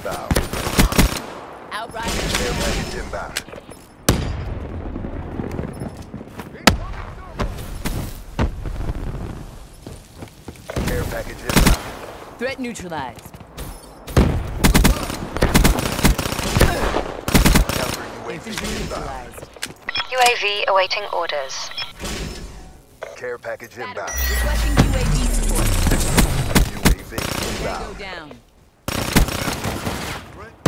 inbound. Outriders. Care package inbound. Care package inbound. Threat neutralized. Counter Infantry UAV inbound. neutralized. UAV awaiting orders. Care package inbound. Requesting UAV support. UAV Tango inbound. down. Threat